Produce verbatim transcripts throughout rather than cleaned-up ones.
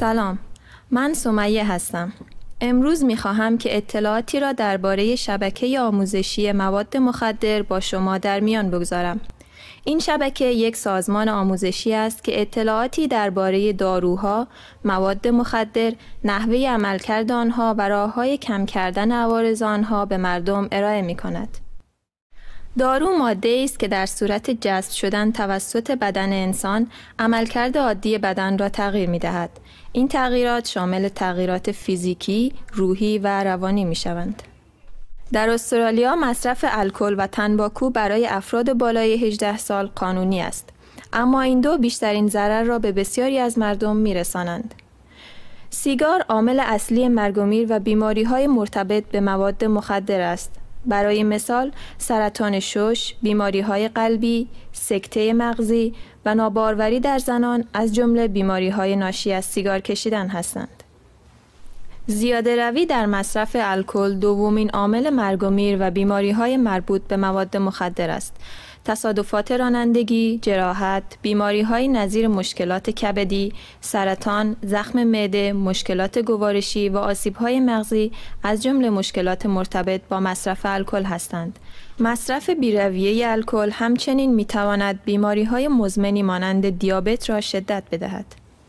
سلام، من سمیه هستم. امروز می‌خواهم که اطلاعاتی را درباره شبکه آموزشی مواد مخدر با شما در میان بگذارم. این شبکه یک سازمان آموزشی است که اطلاعاتی درباره داروها، مواد مخدر، نحوه عملکرد آنها و راه‌های کم کردن عوارض آنها به مردم ارائه می‌کند. دارو ماده‌ای است که در صورت جذب شدن توسط بدن انسان عملکرد عادی بدن را تغییر می‌دهد. این تغییرات شامل تغییرات فیزیکی، روحی و روانی می‌شوند. در استرالیا مصرف الکل و تنباکو برای افراد بالای هجده سال قانونی است، اما این دو بیشترین ضرر را به بسیاری از مردم می‌رسانند. سیگار عامل اصلی مرگ و میر و بیماری‌های مرتبط به مواد مخدر است. برای مثال سرطان شش، بیماری‌های قلبی، سکته مغزی و ناباروری در زنان از جمله بیماری‌های ناشی از سیگار کشیدن هستند. زیاده روی در مصرف الکل دومین عامل مرگ و میر و بیماری‌های مربوط به مواد مخدر است. تصادفات رانندگی، جراحت، بیماری‌های نظیر مشکلات کبدی، سرطان، زخم معده، مشکلات گوارشی و آسیب‌های مغزی از جمله مشکلات مرتبط با مصرف الکل هستند. مصرف بی‌رویه الکل همچنین می‌تواند بیماری‌های مزمنی مانند دیابت را شدت بدهد.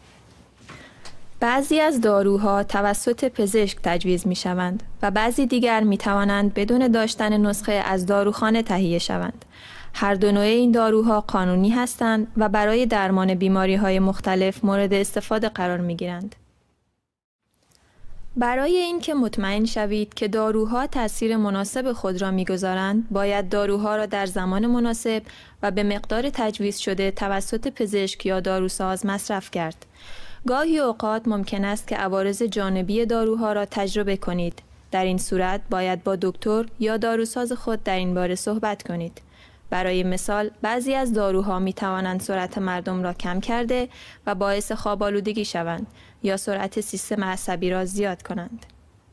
بعضی از داروها توسط پزشک تجویز می‌شوند و بعضی دیگر می‌توانند بدون داشتن نسخه از داروخانه تهیه شوند. هر دو نوع این داروها قانونی هستند و برای درمان بیماری‌های مختلف مورد استفاده قرار می‌گیرند. برای اینکه مطمئن شوید که داروها تأثیر مناسب خود را می‌گذارند، باید داروها را در زمان مناسب و به مقدار تجویز شده توسط پزشک یا داروساز مصرف کرد. گاهی اوقات ممکن است که عوارض جانبی داروها را تجربه کنید. در این صورت باید با دکتر یا داروساز خود در این باره صحبت کنید. برای مثال، بعضی از داروها می توانند سرعت مردم را کم کرده و باعث خواب آلودگی شوند یا سرعت سیستم عصبی را زیاد کنند.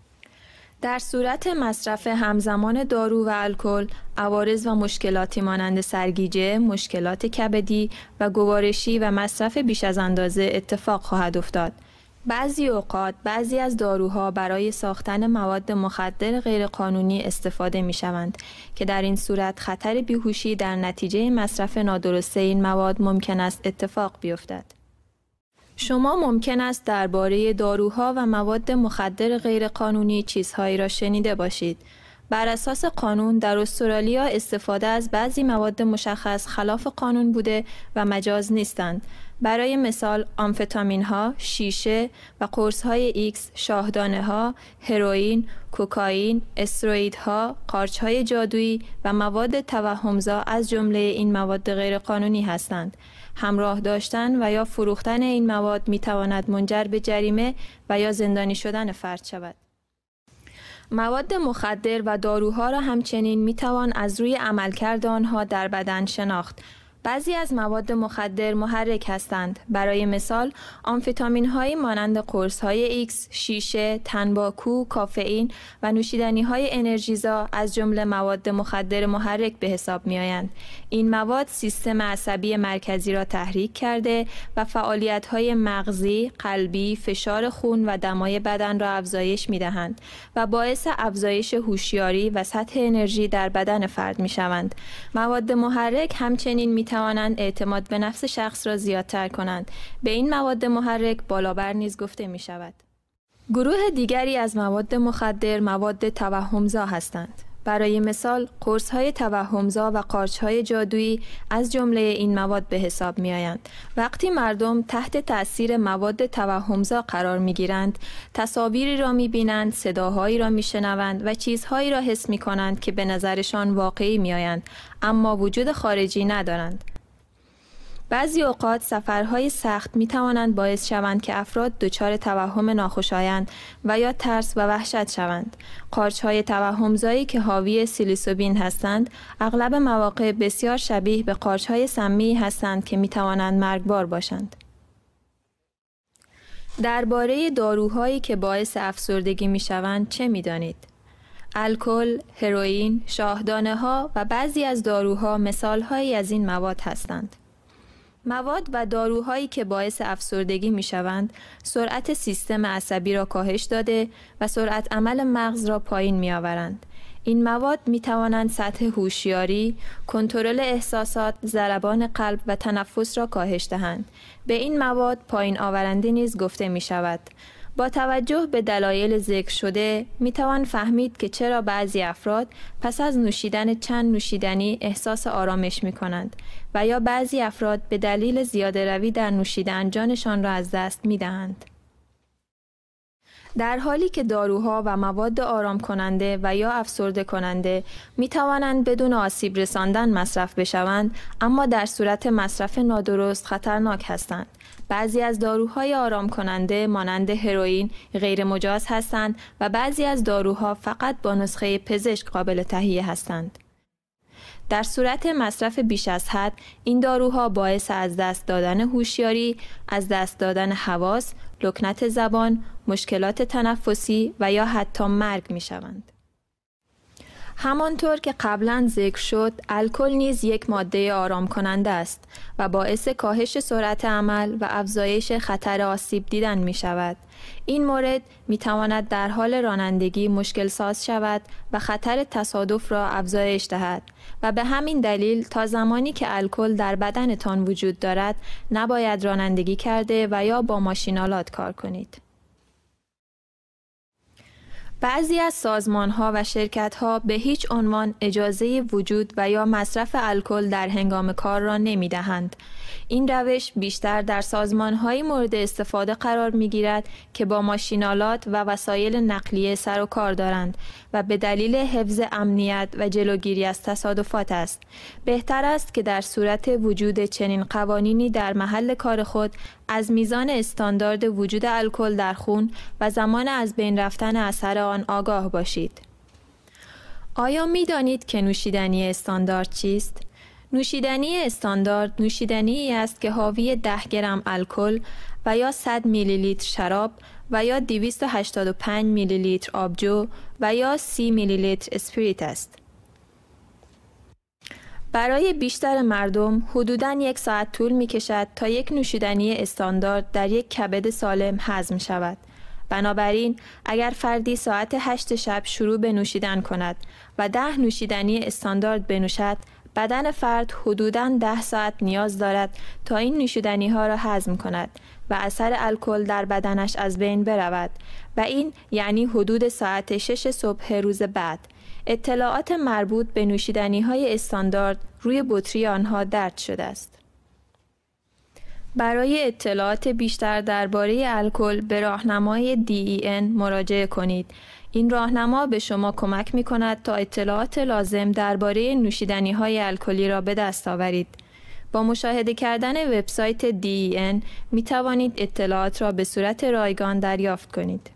در صورت مصرف همزمان دارو و الکل، عوارض و مشکلاتی مانند سرگیجه، مشکلات کبدی و گوارشی و مصرف بیش از اندازه اتفاق خواهد افتاد. بعضی اوقات بعضی از داروها برای ساختن مواد مخدر غیرقانونی استفاده می شوند که در این صورت خطر بیهوشی در نتیجه مصرف نادرست این مواد ممکن است اتفاق بیفتد. شما ممکن است درباره داروها و مواد مخدر غیرقانونی چیزهایی را شنیده باشید. بر اساس قانون در استرالیا استفاده از بعضی مواد مشخص خلاف قانون بوده و مجاز نیستند. برای مثال آمفتامین ها، شیشه و قرص های ایکس، شاهدانه ها، هروئین، کوکائین، استروئیدها، قارچ های جادویی و مواد توهمزا از جمله این مواد غیرقانونی هستند. همراه داشتن و یا فروختن این مواد می تواند منجر به جریمه و یا زندانی شدن فرد شود. مواد مخدر و داروها را همچنین می توان از روی عملکرد آنها در بدن شناخت. بعضی از مواد مخدر محرک هستند. برای مثال، آمفتامین هایی مانند قرص های ایکس، شیشه، تنباکو، کافئین و نوشیدنی های انرژیزا از جمله مواد مخدر محرک به حساب می آیند. این مواد سیستم عصبی مرکزی را تحریک کرده و فعالیت های مغزی، قلبی، فشار خون و دمای بدن را افزایش می دهند و باعث افزایش هوشیاری و سطح انرژی در بدن فرد می شوند. مواد محرک همچنین می توانند اعتماد به نفس شخص را زیادتر کنند. به این مواد محرک بالابر نیز گفته می شود. گروه دیگری از مواد مخدر مواد توهمزا هستند. برای مثال، قرص‌های توهمزا و قارچ‌های جادویی از جمله این مواد به حساب می‌آیند. وقتی مردم تحت تأثیر مواد توهمزا قرار می‌گیرند، تصاویری را می‌بینند، صداهایی را می‌شنوند و چیزهایی را حس می‌کنند که به نظرشان واقعی می‌آیند، اما وجود خارجی ندارند. بعضی اوقات سفرهای سخت می توانند باعث شوند که افراد دچار توهم ناخوشایند و یا ترس و وحشت شوند. قارچ‌های توهمزایی که حاوی سیلیسوبین هستند، اغلب مواقع بسیار شبیه به قارچ‌های سمی هستند که می توانند مرگبار باشند. درباره داروهایی که باعث افسردگی می شوند چه می دانید؟ الکل، هروئین، شاهدانه ها و بعضی از داروها مثالهایی از این مواد هستند. مواد و داروهایی که باعث افسردگی می شوند، سرعت سیستم عصبی را کاهش داده و سرعت عمل مغز را پایین می آورند. این مواد می توانند سطح هوشیاری، کنترل احساسات، ضربان قلب و تنفس را کاهش دهند. به این مواد پایین آورنده نیز گفته می شود. با توجه به دلایل ذکر شده، می توان فهمید که چرا بعضی افراد پس از نوشیدن چند نوشیدنی احساس آرامش می کنند و یا بعضی افراد به دلیل زیاده روی در نوشیدن جانشان را از دست می دهند. در حالی که داروها و مواد آرام کننده و یا افسرده کننده می توانند بدون آسیب رساندن مصرف بشوند، اما در صورت مصرف نادرست خطرناک هستند. بعضی از داروهای آرام کننده مانند هروئین غیر مجاز هستند و بعضی از داروها فقط با نسخه پزشک قابل تهیه هستند. در صورت مصرف بیش از حد، این داروها باعث از دست دادن هوشیاری، از دست دادن حواس، لکنت زبان، مشکلات تنفسی و یا حتی مرگ می شوند. همانطور که قبلا ذکر شد، الکل نیز یک ماده آرام کننده است و باعث کاهش سرعت عمل و افزایش خطر آسیب دیدن می شود. این مورد می تواند در حال رانندگی مشکل ساز شود و خطر تصادف را افزایش دهد و به همین دلیل تا زمانی که الکل در بدنتان وجود دارد نباید رانندگی کرده و یا با ماشین‌آلات کار کنید. بعضی از سازمان‌ها و شرکت‌ها به هیچ عنوان اجازه وجود و یا مصرف الکل در هنگام کار را نمی‌دهند. این روش بیشتر در سازمان‌های مورد استفاده قرار می‌گیرد که با ماشین‌آلات و وسایل نقلیه سر و کار دارند و به دلیل حفظ امنیت و جلوگیری از تصادفات است. بهتر است که در صورت وجود چنین قوانینی در محل کار خود از میزان استاندارد وجود الکل در خون و زمان از بین رفتن اثر آن آگاه باشید. آیا می دانید که نوشیدنی استاندارد چیست؟ نوشیدنی استاندارد نوشیدنی است که حاوی ده گرم الکل و یا صد میلی لیتر شراب و یا دویست و هشتاد و پنج میلی لیتر آبجو و یا سی میلی لیتر اسپریت است. برای بیشتر مردم حدوداً یک ساعت طول می کشد تا یک نوشیدنی استاندارد در یک کبد سالم هضم شود. بنابراین اگر فردی ساعت هشت شب شروع به نوشیدن کند و ده نوشیدنی استاندارد بنوشد، بدن فرد حدوداً ده ساعت نیاز دارد تا این نوشیدنی ها را هضم کند و اثر الکل در بدنش از بین برود و این یعنی حدود ساعت شش صبح روز بعد. اطلاعات مربوط به نوشیدنی های استاندارد روی بطری آنها درج شده است. برای اطلاعات بیشتر درباره الکل به راهنمای دی ای ان مراجعه کنید. این راهنما به شما کمک می کند تا اطلاعات لازم درباره نوشیدنی های الکلی را به دست آورید. با مشاهده کردن وبسایت دی ای ان می توانید اطلاعات را به صورت رایگان دریافت کنید.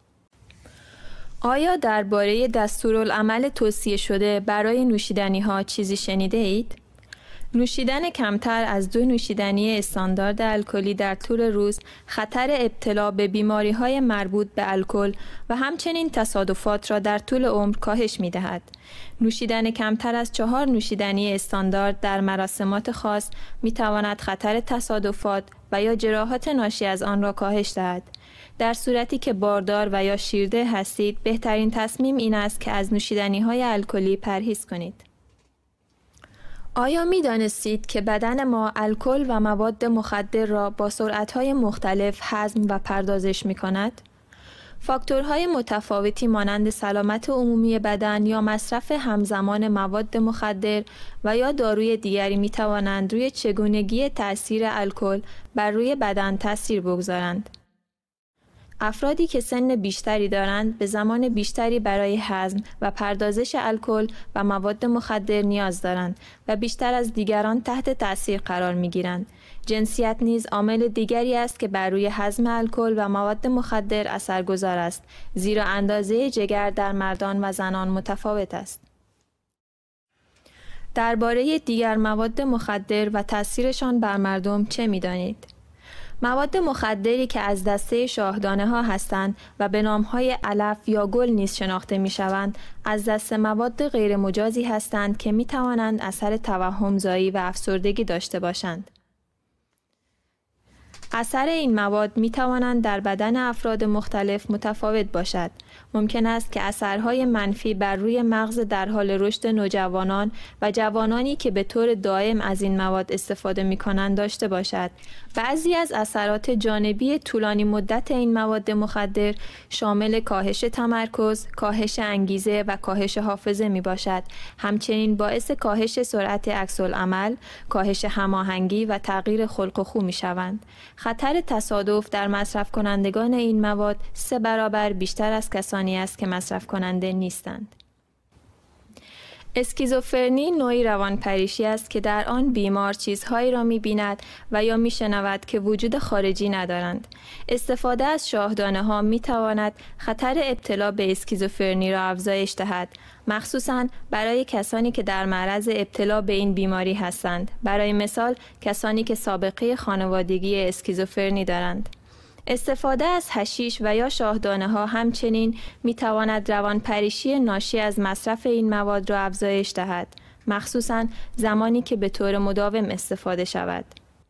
آیا درباره دستورالعمل توصیه شده برای نوشیدنی ها چیزی شنیده اید؟ نوشیدن کمتر از دو نوشیدنی استاندارد الکلی در طول روز خطر ابتلا به بیماری های مربوط به الکل و همچنین تصادفات را در طول عمر کاهش می دهد. نوشیدن کمتر از چهار نوشیدنی استاندارد در مراسمات خاص می تواند خطر تصادفات و یا جراحات ناشی از آن را کاهش دهد. در صورتی که باردار و یا شیرده هستید، بهترین تصمیم این است که از نوشیدنی های الکلی پرهیز کنید. آیا می دانستید که بدن ما الکل و مواد مخدر را با سرعت‌های مختلف هضم و پردازش می کند؟ فاکتورهای متفاوتی مانند سلامت عمومی بدن یا مصرف همزمان مواد مخدر و یا داروی دیگری می توانند روی چگونگی تأثیر الکل بر روی بدن تأثیر بگذارند. افرادی که سن بیشتری دارند به زمان بیشتری برای هضم و پردازش الکل و مواد مخدر نیاز دارند و بیشتر از دیگران تحت تأثیر قرار می‌گیرند. جنسیت نیز عامل دیگری است که بر روی هضم الکل و مواد مخدر اثرگذار است، زیرا اندازه جگر در مردان و زنان متفاوت است. درباره دیگر مواد مخدر و تأثیرشان بر مردم چه می‌دانید؟ مواد مخدری که از دسته شاهدانه ها هستند و به نام های علف یا گل نیز شناخته می شوند، از دسته مواد غیر مجازی هستند که می توانند اثر توهم زایی و افسردگی داشته باشند. اثر این مواد می توانند در بدن افراد مختلف متفاوت باشد. ممکن است که اثرهای منفی بر روی مغز در حال رشد نوجوانان و جوانانی که به طور دائم از این مواد استفاده می کنند داشته باشد. بعضی از اثرات جانبی طولانی مدت این مواد مخدر شامل کاهش تمرکز، کاهش انگیزه و کاهش حافظه می باشد. همچنین باعث کاهش سرعت عکس‌العمل، کاهش هماهنگی و تغییر خلق و خو می شوند. خطر تصادف در مصرف کنندگان این مواد سه برابر بیشتر از کسانی است که مصرف کننده نیستند. اسکیزوفرنی نوعی روانپریشی است که در آن بیمار چیزهایی را می‌بیند و یا می‌شنود که وجود خارجی ندارند. استفاده از شاهدانه‌ها می‌تواند خطر ابتلا به اسکیزوفرنی را افزایش دهد، مخصوصاً برای کسانی که در معرض ابتلا به این بیماری هستند. برای مثال، کسانی که سابقه خانوادگی اسکیزوفرنی دارند. استفاده از حشیش و یا شاهدانه ها همچنین می تواند روانپریشی ناشی از مصرف این مواد را افزایش دهد، مخصوصاً زمانی که به طور مداوم استفاده شود.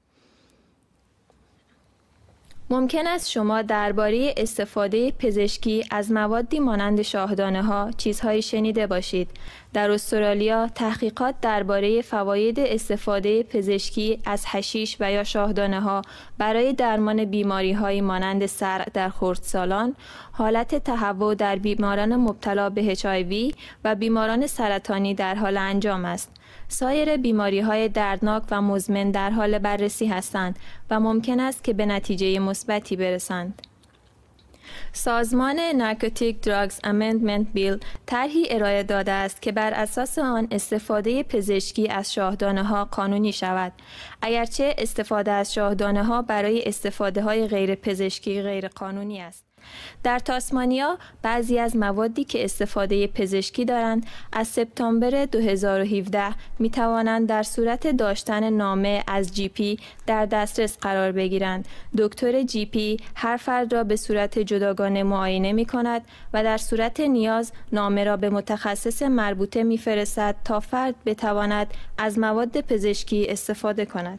ممکن است شما درباره استفاده پزشکی از موادی مانند شاهدانه ها چیزهایی شنیده باشید. در استرالیا تحقیقات درباره فواید استفاده پزشکی از حشیش و یا شاهدانه ها برای درمان بیماری های مانند سر در خردسالان، حالت تهوع در بیماران مبتلا به اچ آی وی و بیماران سرطانی در حال انجام است. سایر بیماری های دردناک و مزمن در حال بررسی هستند و ممکن است که به نتیجه مثبتی برسند. سازمان Narcotic Drugs Amendment Bill طرحی ارائه داده است که بر اساس آن استفاده پزشکی از شاهدانه ها قانونی شود، اگرچه استفاده از شاهدانه ها برای استفاده های غیر پزشکی غیر قانونی است. در تاسمانیا بعضی از موادی که استفاده پزشکی دارند از سپتامبر دو هزار و هفده می توانند در صورت داشتن نامه از جی پی در دسترس قرار بگیرند. دکتر جی پی هر فرد را به صورت جداگانه معاینه می کند و در صورت نیاز نامه را به متخصص مربوطه می فرستد تا فرد بتواند از مواد پزشکی استفاده کند.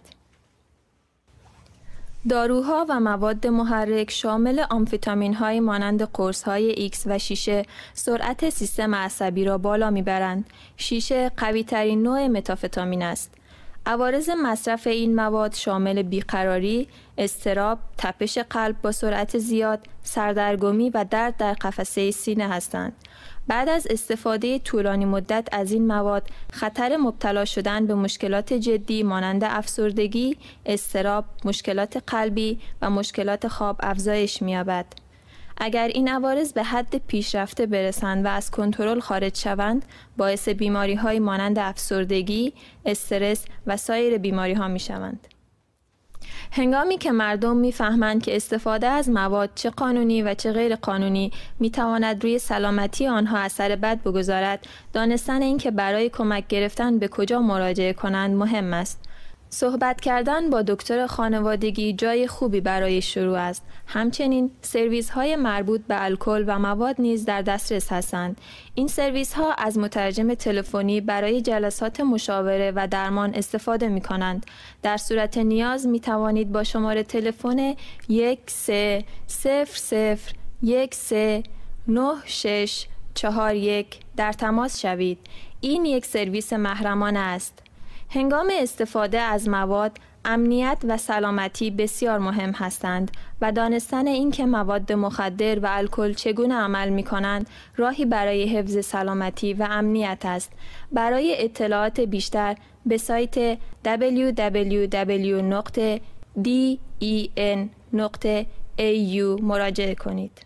داروها و مواد محرک شامل آمفتامین های مانند قرص های ایکس و شیشه سرعت سیستم عصبی را بالا میبرند. شیشه قوی ترین نوع متافتامین است. عوارض مصرف این مواد شامل بیقراری، اضطراب، تپش قلب با سرعت زیاد، سردرگمی و درد در قفسه سینه هستند. بعد از استفاده طولانی مدت از این مواد، خطر مبتلا شدن به مشکلات جدی مانند افسردگی، اضطراب، مشکلات قلبی و مشکلات خواب افزایش می‌یابد. اگر این عوارض به حد پیشرفته برسند و از کنترل خارج شوند، باعث بیماری‌های مانند افسردگی، استرس و سایر بیماری‌ها می‌شوند. هنگامی که مردم می‌فهمند که استفاده از مواد چه قانونی و چه غیر قانونی می‌تواند روی سلامتی آنها اثر بد بگذارد، دانستن اینکه برای کمک گرفتن به کجا مراجعه کنند مهم است. صحبت کردن با دکتر خانوادگی جای خوبی برای شروع است. همچنین سرویس های مربوط به الکل و مواد نیز در دسترس هستند. این سرویس ها از مترجم تلفنی برای جلسات مشاوره و درمان استفاده می کنند. در صورت نیاز می توانید با شماره تلفن یک سه صفر صفر یک سه نه شش چهار یک در تماس شوید. این یک سرویس محرمانه است. هنگام استفاده از مواد، امنیت و سلامتی بسیار مهم هستند و دانستن اینکه مواد مخدر و الکل چگونه عمل می کنند راهی برای حفظ سلامتی و امنیت است. برای اطلاعات بیشتر به سایت دبلیو دبلیو دبلیو دات دی ای ان دات ای یو مراجعه کنید.